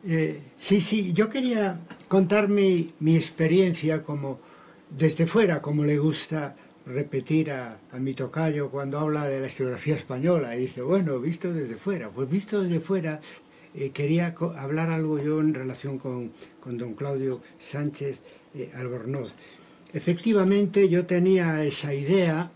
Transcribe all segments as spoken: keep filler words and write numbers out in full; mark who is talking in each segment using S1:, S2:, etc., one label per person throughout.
S1: Eh, sí, sí, yo quería contar mi, mi experiencia como desde fuera, como le gusta repetir a, a mi tocayo cuando habla de la historiografía española y dice, bueno, visto desde fuera. Pues visto desde fuera, eh, quería hablar algo yo en relación con, con don Claudio Sánchez eh, Albornoz. Efectivamente, yo tenía esa idea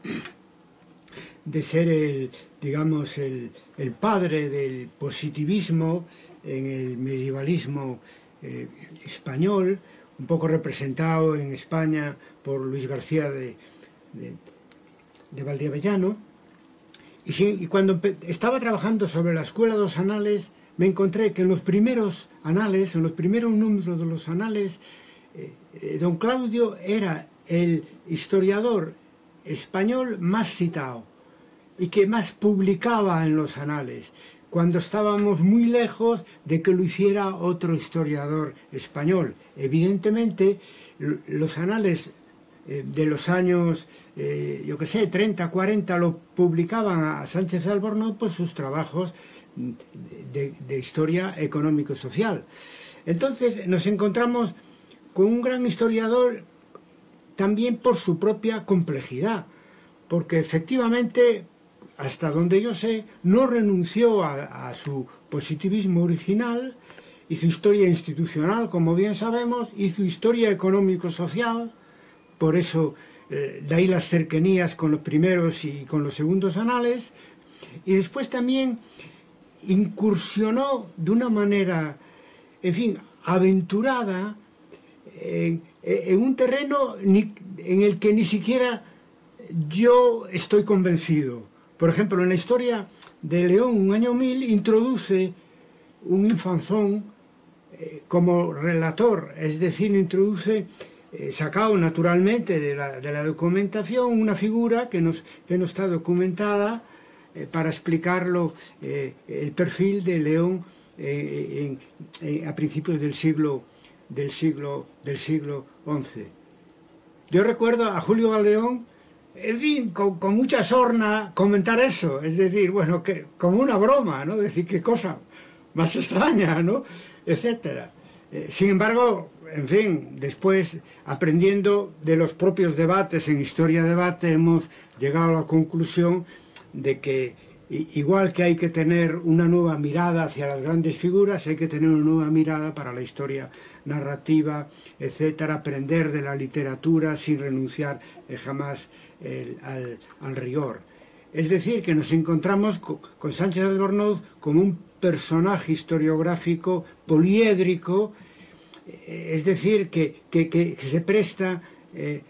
S1: de ser el, digamos, el, el padre del positivismo en el medievalismo eh, español, un poco representado en España por Luis García de, de, de Valdeavellano. Y, si, y cuando estaba trabajando sobre la Escuela de los Anales, me encontré que en los primeros anales, en los primeros números de los anales, eh, eh, don Claudio era el historiador español más citado y que más publicaba en los anales, cuando estábamos muy lejos de que lo hiciera otro historiador español. Evidentemente, los anales eh, de los años, eh, yo qué sé, treinta, cuarenta, lo publicaban a Sánchez Albornoz, pues sus trabajos de, de historia económico-social. Entonces nos encontramos con un gran historiador también por su propia complejidad, porque efectivamente, hasta donde yo sé, no renunció a, a su positivismo original, hizo historia institucional, como bien sabemos, hizo historia económico-social, por eso eh, de ahí las cercanías con los primeros y con los segundos anales, y después también incursionó de una manera, en fin, aventurada, en, en un terreno ni, en el que ni siquiera yo estoy convencido. Por ejemplo, en la historia de León, un año mil, introduce un infanzón eh, como relator, es decir, introduce, eh, sacado naturalmente de la, de la documentación, una figura que, nos, que no está documentada eh, para explicarlo, eh, el perfil de León eh, en, en, a principios del siglo, del siglo, del siglo once. Yo recuerdo a Julio Galdeón, en fin, con, con mucha sorna comentar eso, es decir, bueno, que como una broma, ¿no? Decir, qué cosa más extraña, ¿no? Etcétera. Eh, sin embargo, en fin, después, aprendiendo de los propios debates, en Historia Debate, hemos llegado a la conclusión de que igual que hay que tener una nueva mirada hacia las grandes figuras, hay que tener una nueva mirada para la historia narrativa, etcétera, aprender de la literatura sin renunciar eh, jamás el, al, al rigor. Es decir, que nos encontramos con, con Sánchez Albornoz como un personaje historiográfico poliédrico, eh, es decir, que, que, que, que se presta eh,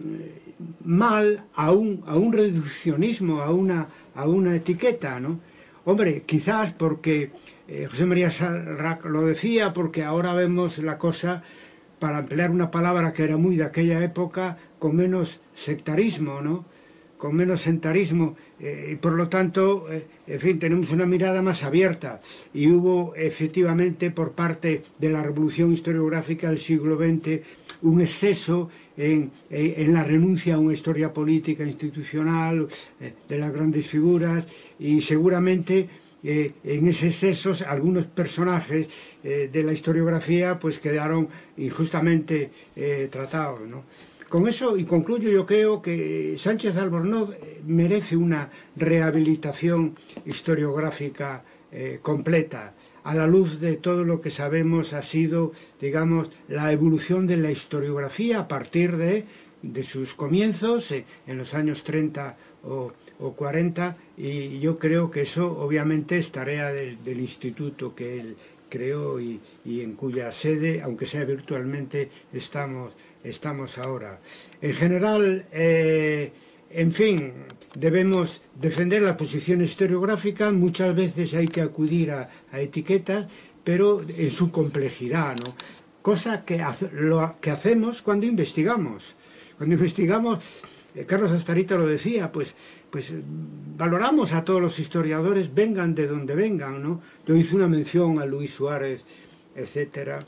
S1: mal a un, a un reduccionismo, a una, a una etiqueta, ¿no? Hombre, quizás porque eh, José María Sarrac lo decía, porque ahora vemos la cosa, para emplear una palabra que era muy de aquella época, con menos sectarismo, ¿no? Con menos sectarismo, eh, y por lo tanto, eh, en fin, tenemos una mirada más abierta. Y hubo efectivamente por parte de la revolución historiográfica del siglo veinte un exceso en, en, en la renuncia a una historia política institucional eh, de las grandes figuras, y seguramente eh, en ese exceso algunos personajes eh, de la historiografía pues quedaron injustamente eh, tratados, ¿no? Con eso, y concluyo, yo creo que Sánchez Albornoz merece una rehabilitación historiográfica eh, completa, a la luz de todo lo que sabemos ha sido, digamos, la evolución de la historiografía a partir de, de sus comienzos, eh, en los años treinta o, o cuarenta, y yo creo que eso obviamente es tarea del, del instituto que él creó y, y en cuya sede, aunque sea virtualmente, estamos, estamos ahora. En general, eh, en fin, debemos defender la posición historiográfica, muchas veces hay que acudir a, a etiquetas, pero en su complejidad, ¿no? Cosa que, hace, lo, que hacemos cuando investigamos. Cuando investigamos, eh, Carlos Astarita lo decía, pues, pues valoramos a todos los historiadores, vengan de donde vengan, ¿no? Yo hice una mención a Luis Suárez, etcétera.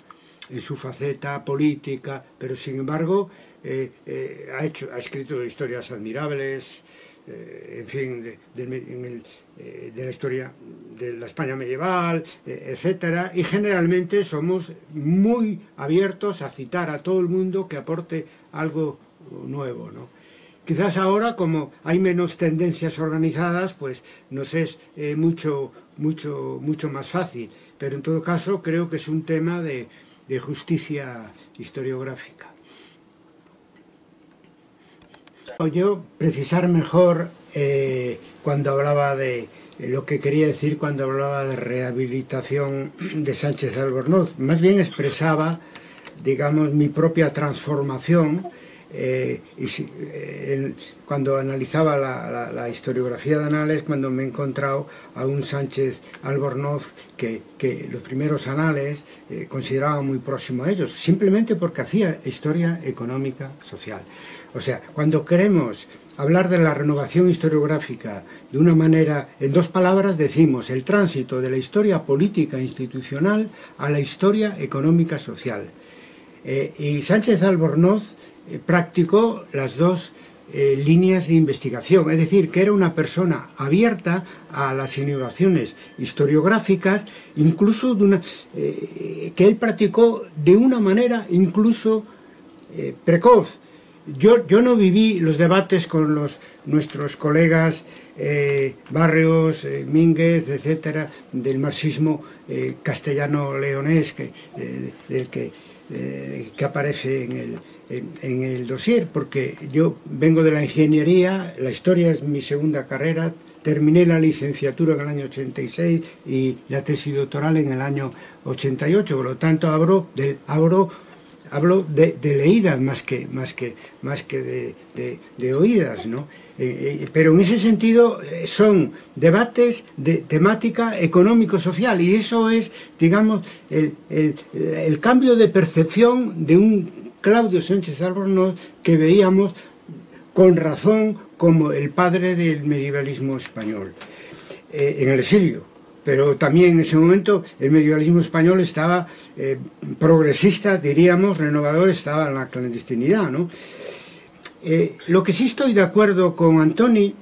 S1: en su faceta política, pero sin embargo eh, eh, ha, hecho, ha escrito historias admirables, eh, en fin, de, de, en el, eh, de la historia de la España medieval, eh, etcétera, y generalmente somos muy abiertos a citar a todo el mundo que aporte algo nuevo, ¿no? Quizás ahora, como hay menos tendencias organizadas, pues nos es eh, mucho, mucho, mucho más fácil. Pero en todo caso creo que es un tema de, de justicia historiográfica. Yo precisar mejor eh, cuando hablaba de lo que quería decir cuando hablaba de rehabilitación de Sánchez Albornoz. Más bien expresaba, digamos, mi propia transformación. Eh, y si, eh, el, cuando analizaba la, la, la historiografía de Anales, cuando me he encontrado a un Sánchez Albornoz que, que los primeros Anales eh, consideraba muy próximo a ellos, simplemente porque hacía historia económica social. O sea, cuando queremos hablar de la renovación historiográfica de una manera, en dos palabras decimos el tránsito de la historia política e institucional a la historia económica social. Eh, y Sánchez Albornoz Eh, practicó las dos eh, líneas de investigación, es decir, que era una persona abierta a las innovaciones historiográficas, incluso de una, eh, que él practicó de una manera incluso eh, precoz. Yo, yo no viví los debates con los, nuestros colegas eh, Barrios, eh, Mínguez, etcétera, del marxismo eh, castellano-leonés, que, eh, del que, eh, que aparece en el En, en el dossier, porque yo vengo de la ingeniería, la historia es mi segunda carrera, terminé la licenciatura en el año ochenta y seis y la tesis doctoral en el año ochenta y ocho, por lo tanto hablo de, hablo, hablo de, de leídas más que, más que, más que de, de, de oídas, ¿no? Eh, eh, pero en ese sentido eh, son debates de temática económico-social, y eso es, digamos, el, el, el cambio de percepción de un Claudio Sánchez Albornoz que veíamos con razón como el padre del medievalismo español, eh, en el exilio. Pero también en ese momento el medievalismo español estaba eh, progresista, diríamos, renovador, estaba en la clandestinidad, ¿no? Eh, lo que sí estoy de acuerdo con Antoni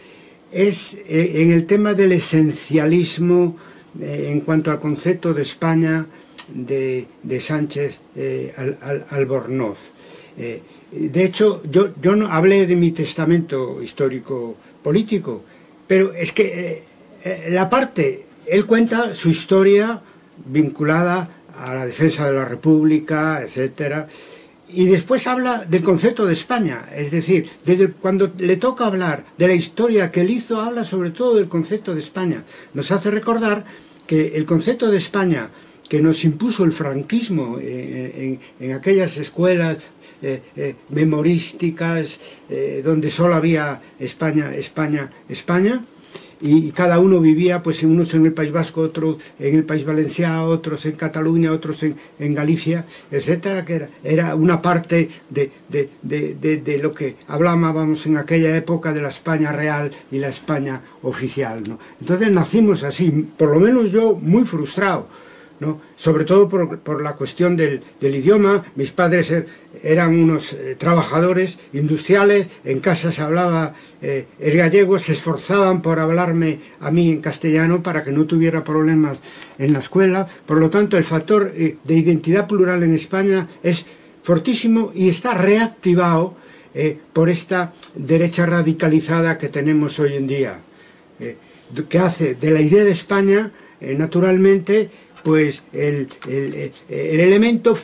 S1: es eh, en el tema del esencialismo eh, en cuanto al concepto de España De, de Sánchez eh, Al, Al, Albornoz. Eh, de hecho, yo, yo no hablé de mi testamento histórico político, pero es que eh, eh, la parte, él cuenta su historia vinculada a la defensa de la República, etcétera, y después habla del concepto de España, es decir, desde cuando le toca hablar de la historia que él hizo, habla sobre todo del concepto de España. Nos hace recordar que el concepto de España que nos impuso el franquismo en, en, en aquellas escuelas eh, eh, memorísticas eh, donde solo había España, España, España, y cada uno vivía, pues unos en el País Vasco, otros en el País Valenciano, otros en Cataluña, otros en, en Galicia, etcétera, que era, era una parte de, de, de, de, de lo que hablábamos en aquella época de la España real y la España oficial, ¿no? Entonces nacimos así, por lo menos yo muy frustrado, ¿no? Sobre todo por, por la cuestión del, del idioma. Mis padres er, eran unos eh, trabajadores industriales, en casa se hablaba eh, el gallego, se esforzaban por hablarme a mí en castellano para que no tuviera problemas en la escuela. Por lo tanto, el factor eh, de identidad plural en España es fortísimo y está reactivado eh, por esta derecha radicalizada que tenemos hoy en día, eh, que hace de la idea de España, eh, naturalmente, pues el, el, el elemento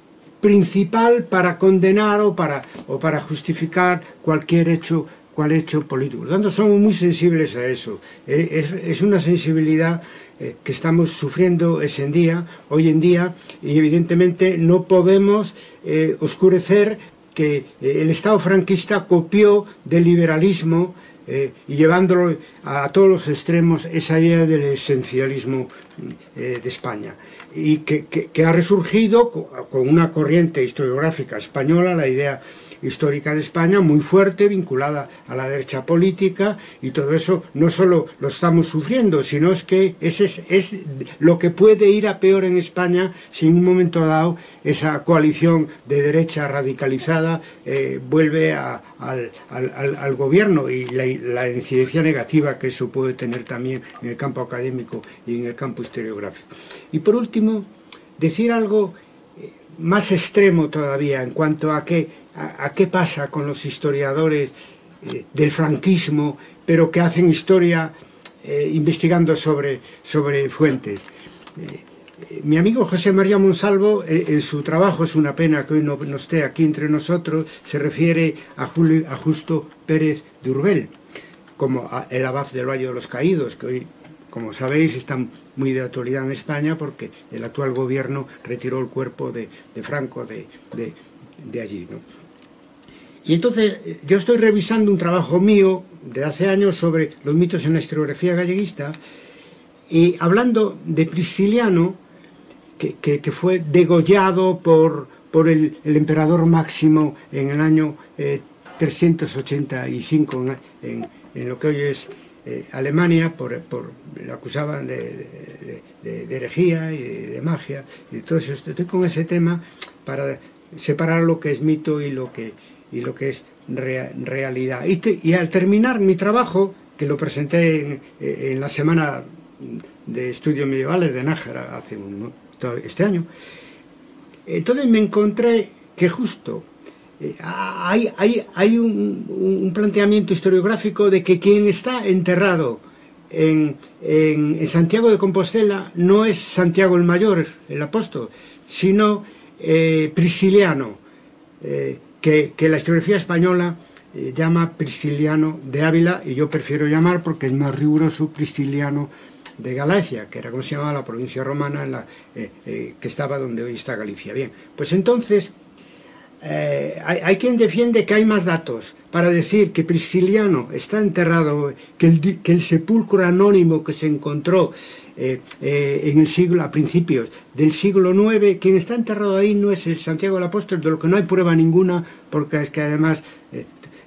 S1: principal para condenar o para, o para justificar cualquier hecho, cualquier hecho político. Por lo tanto, somos muy sensibles a eso. Es, es una sensibilidad eh, que estamos sufriendo ese en día, hoy en día, y evidentemente no podemos eh, oscurecer que eh, el Estado franquista copió del liberalismo Eh, y llevándolo a, a todos los extremos esa idea del esencialismo eh, de España. y que, que, que ha resurgido con una corriente historiográfica española, la idea histórica de España, muy fuerte, vinculada a la derecha política, y todo eso no solo lo estamos sufriendo, sino es que ese es, es lo que puede ir a peor en España si en un momento dado esa coalición de derecha radicalizada eh, vuelve a, al, al, al gobierno, y la, la incidencia negativa que eso puede tener también en el campo académico y en el campo historiográfico. Y por último, decir algo más extremo todavía en cuanto a qué, a, a qué pasa con los historiadores eh, del franquismo, pero que hacen historia eh, investigando sobre, sobre fuentes. Eh, eh, mi amigo José María Monsalvo, eh, en su trabajo, es una pena que hoy no, no esté aquí entre nosotros, se refiere a, Julio, a Justo Pérez de Urbel, como a, el abad del Valle de los Caídos, que hoy, como sabéis, están muy de actualidad en España porque el actual gobierno retiró el cuerpo de, de Franco de, de, de allí, ¿no? Y entonces yo estoy revisando un trabajo mío de hace años sobre los mitos en la historiografía galleguista, y hablando de Prisciliano, que, que, que fue degollado por, por el, el emperador Máximo en el año eh, trescientos ochenta y cinco en, en, en lo que hoy es Eh, Alemania, por, por, lo acusaban de, de, de, de herejía y de, de magia, y todo eso. Estoy con ese tema para separar lo que es mito y lo que, y lo que es rea, realidad. Y, te, y al terminar mi trabajo, que lo presenté en, en la Semana de Estudios Medievales de Nájera hace un, este año, entonces me encontré que justo Eh, hay, hay, hay un, un planteamiento historiográfico de que quien está enterrado en, en, en Santiago de Compostela no es Santiago el Mayor, el apóstol, sino eh, Prisciliano, eh, que, que la historiografía española eh, llama Prisciliano de Ávila, y yo prefiero llamar, porque es más riguroso, Prisciliano de Galacia, que era como se llamaba la provincia romana en la, eh, eh, que estaba donde hoy está Galicia. Bien, pues entonces Eh, hay, hay quien defiende que hay más datos para decir que Prisciliano está enterrado, que el, que el sepulcro anónimo que se encontró eh, eh, en el siglo, a principios del siglo nueve, quien está enterrado ahí no es el Santiago del Apóstol, de lo que no hay prueba ninguna, porque es que además eh,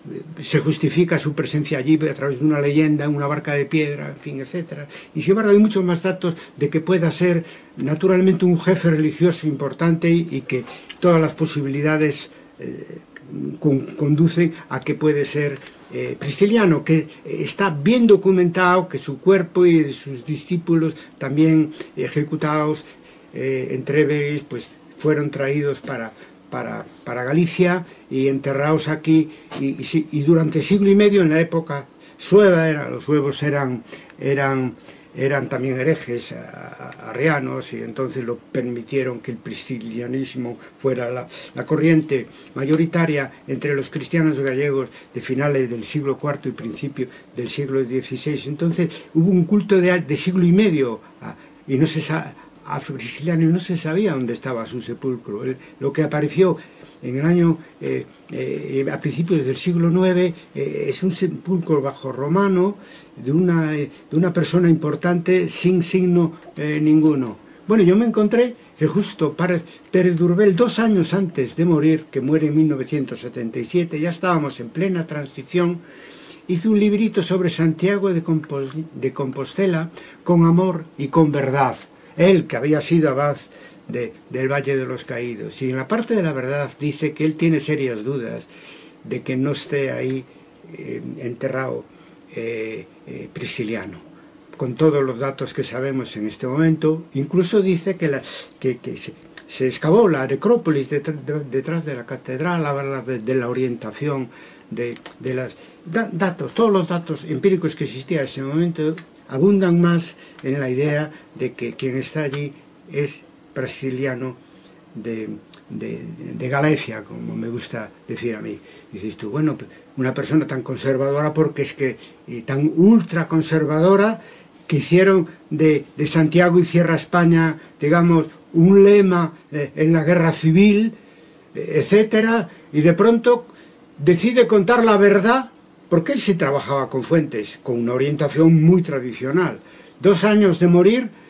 S1: se justifica su presencia allí a través de una leyenda, una barca de piedra, en fin, etcétera. Y sin embargo hay muchos más datos de que pueda ser naturalmente un jefe religioso importante, y, y que todas las posibilidades eh, con, conducen a que puede ser eh, Prisciliano, que está bien documentado que su cuerpo y de sus discípulos también ejecutados eh, en Tréveris, pues fueron traídos para, para, para Galicia y enterrados aquí, y, y, y durante siglo y medio, en la época sueva, era, los suevos eran, eran eran también herejes arrianos, y entonces lo permitieron que el priscilianismo fuera la, la corriente mayoritaria entre los cristianos gallegos de finales del siglo cuarto y principio del siglo dieciséis. Entonces hubo un culto de, de siglo y medio a, y no se a Prisciliano, y no se sabía dónde estaba su sepulcro. El, lo que apareció en el año eh, eh, a principios del siglo nueve eh, es un sepulcro bajo romano de una, eh, de una persona importante sin signo eh, ninguno. Bueno, yo me encontré que justo Pérez de Urbel, dos años antes de morir, que muere en mil novecientos setenta y siete, ya estábamos en plena transición, hizo un librito sobre Santiago de, Compos de Compostela, con amor y con verdad. Él, que había sido abad de, del Valle de los Caídos, y en la parte de la verdad dice que él tiene serias dudas de que no esté ahí eh, enterrado eh, eh, Prisciliano, con todos los datos que sabemos en este momento. Incluso dice que, la, que, que se, se excavó la necrópolis detrás de, detrás de la catedral, habla de, de la orientación de, de los da, datos, todos los datos empíricos que existían en ese momento abundan más en la idea de que quien está allí es Prisciliano de, de, de Galicia, como me gusta decir a mí. Y dices tú, bueno, una persona tan conservadora, porque es que y tan ultra conservadora, que hicieron de, de Santiago y Cierra España, digamos, un lema eh, en la guerra civil, eh, etcétera, y de pronto decide contar la verdad, porque él sí trabajaba con fuentes, con una orientación muy tradicional. Dos años de morir,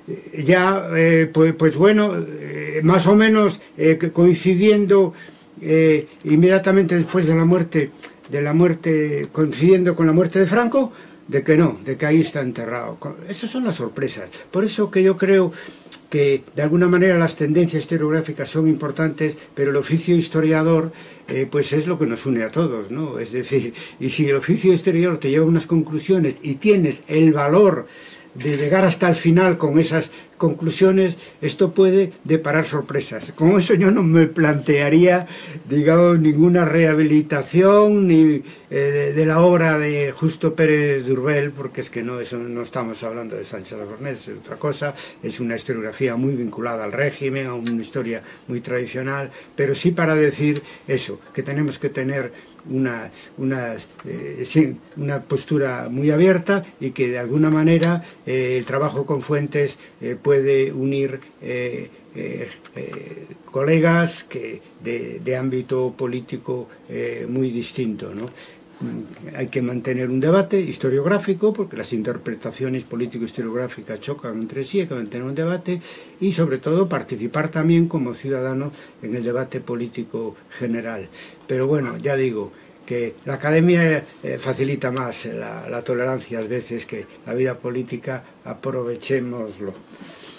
S1: ya, eh, pues, pues bueno, eh, más o menos eh, coincidiendo eh, inmediatamente después de la muerte, de la muerte, coincidiendo con la muerte de Franco, de que no, de que ahí está enterrado. Esas son las sorpresas. Por eso que yo creo que de alguna manera las tendencias historiográficas son importantes, pero el oficio historiador eh, pues es lo que nos une a todos, ¿no? Es decir, y si el oficio historiador te lleva a unas conclusiones y tienes el valor de llegar hasta el final con esas conclusiones, esto puede deparar sorpresas. Con eso yo no me plantearía, digamos, ninguna rehabilitación ni eh, de, de la obra de Justo Pérez Durbel, porque es que no, eso, no estamos hablando de Sánchez Albornoz, es otra cosa, es una historiografía muy vinculada al régimen, a una historia muy tradicional, pero sí para decir eso, que tenemos que tener una, una, eh, sí, una postura muy abierta y que de alguna manera eh, el trabajo con fuentes eh, puede unir eh, eh, eh, colegas que de, de ámbito político eh, muy distinto, ¿no? Hay que mantener un debate historiográfico porque las interpretaciones político-historiográficas chocan entre sí, hay que mantener un debate y sobre todo participar también como ciudadano en el debate político general. Pero bueno, ya digo que la academia eh, facilita más la, la tolerancia a veces que la vida política, aprovechémoslo.